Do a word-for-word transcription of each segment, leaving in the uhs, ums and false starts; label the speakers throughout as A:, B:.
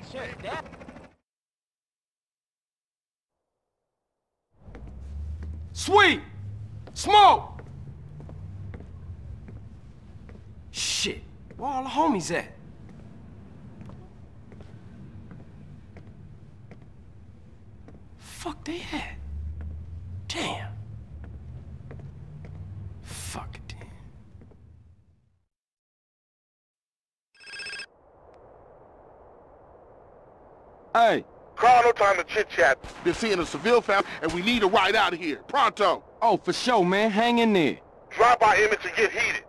A: Shit, that. Sweet! Smoke! Shit, where all the homies at? Fuck they at? Damn. Fuck it, damn. Hey.
B: Carl, no time to chit-chat. Been seeing a Seville family, and we need a ride out of here. Pronto.
A: Oh, for sure, man. Hang in there.
B: Drive by Emmett and get heated.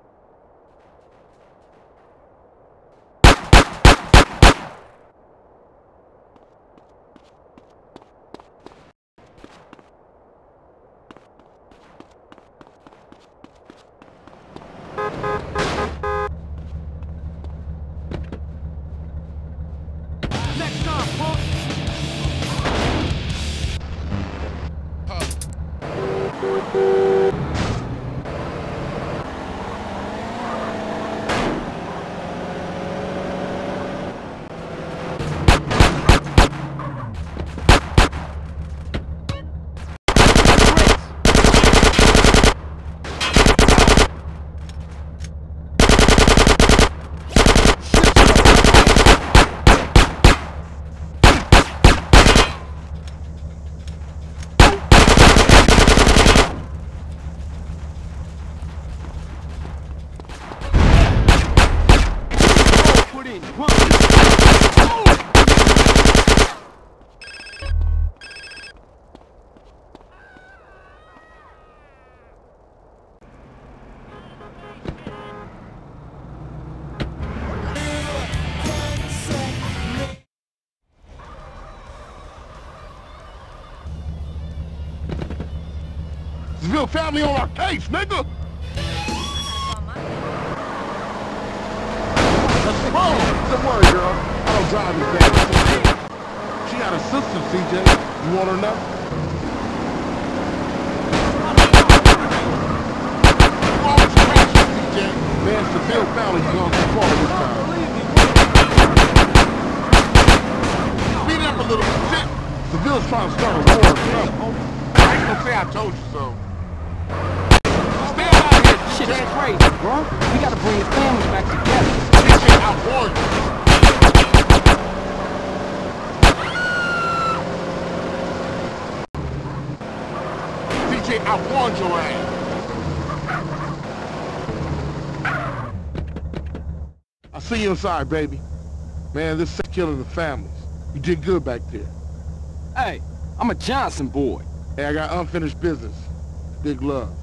A: Next time, punk.
B: Seville family on our case, nigga! Let's go! Don't worry, girl. I don't drive you back. She got a sister, C J. You want her now? What's wrong with your picture, C J? Man, Seville family is gone too far this time. Speed it up a little bit. Seville's trying to start a war. I ain't gonna say I told you so. Stay out here,
A: Shit is crazy, bro. We gotta bring the families back together.
B: D J, I warned you. D J, I warned your ass. I'll see you inside, baby. Man, this is killing the families. You did good back there.
A: Hey, I'm a Johnson boy.
B: Hey, I got unfinished business. Big love.